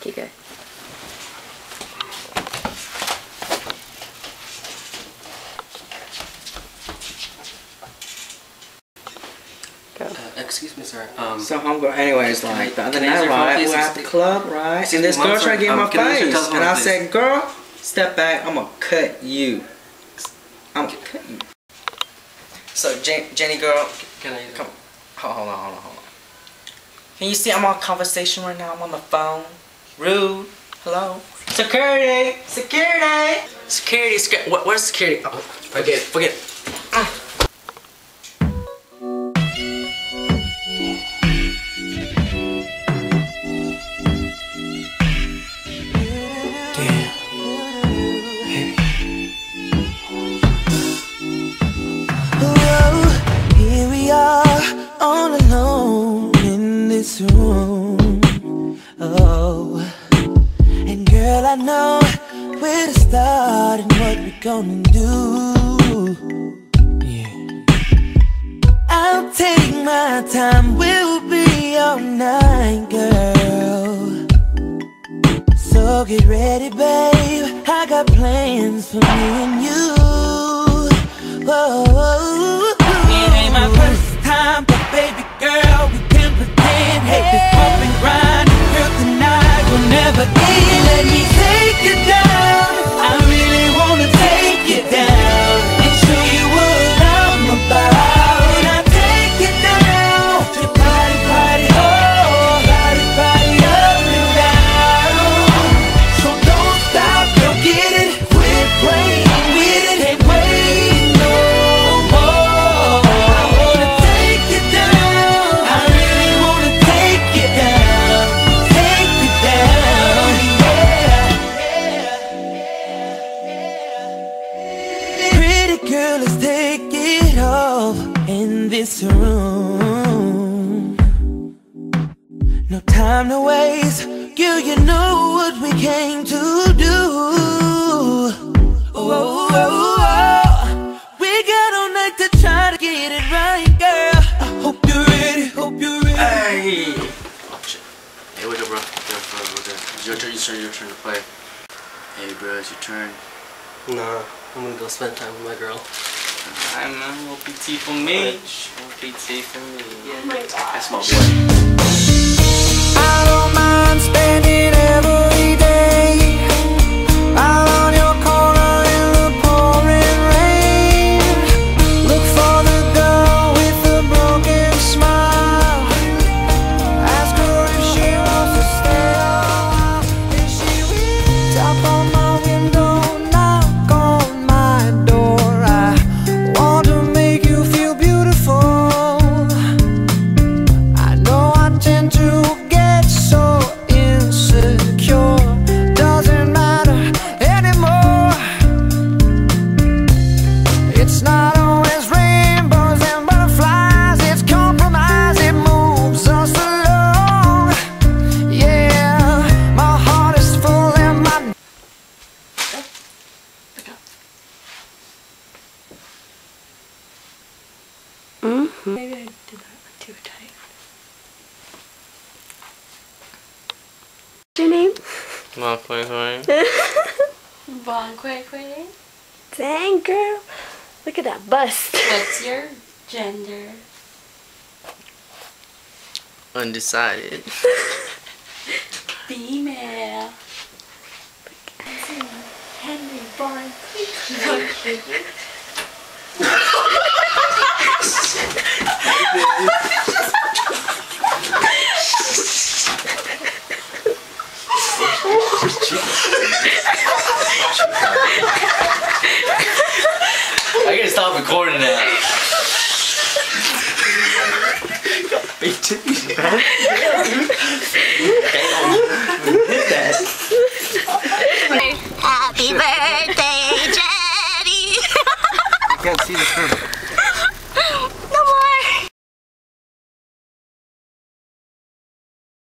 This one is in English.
Okay, good. Excuse me, sir. So I'm going. Anyways, like the other night, right? We were at the club, right? And this girl tried to get in my face, and I said, "Girl, step back. I'm gonna cut you. I'm gonna cut you." So Jennie, girl, come. Hold on. Can you see I'm on conversation right now? I'm on the phone. Rude. Hello. Security. Where's security? Oh, forget it. Room. Oh, and girl, I know where to start and what we're gonna do. Yeah, I'll take my time, we'll be all night, girl. So get ready, babe, I got plans for me and you. Whoa, it ain't my first time, but baby girl, we can pretend. Hey, this bump and grind, girl, tonight will never end. Let me take you down, I really wanna take you down and show you what I'm about. I'll take you down to party, oh, party up and down. So don't stop, girl, get it, quit playing with it, can't wait no more. I wanna take you down, I really wanna take you down, yeah. Pretty girl, let's take it off in this room. No time to waste, girl, you know what we came to do. We got all night to try to get it right, girl. I hope you're ready, Hey. Oh shit. Hey, wake up, bro. It's your turn to play. Hey, bro, it's your turn. Nah, I'm gonna go spend time with my girl. Alright, man. Little PT for me. PT for me. Oh my God. That's my boy. I don't mind spending every day out on your corner in the pouring rain. Look for the girl with the broken smile. Ask her if she wants to stay a while. If she will, tap on my window, knock on my door. I want to make you feel beautiful. I know I tend to get so insecure. Doesn't matter anymore. It's not always rainbows and butterflies. It's compromise, it moves us along. Yeah, my heart is full and my Maybe I did that too tight. What's your name? Bon Quay Quay. Dang, girl. Look at that bust. What's your gender? Undecided. Female. Henry Bon Quay. I gotta stop recording now. Happy birthday, Jennie. I can't see the curve.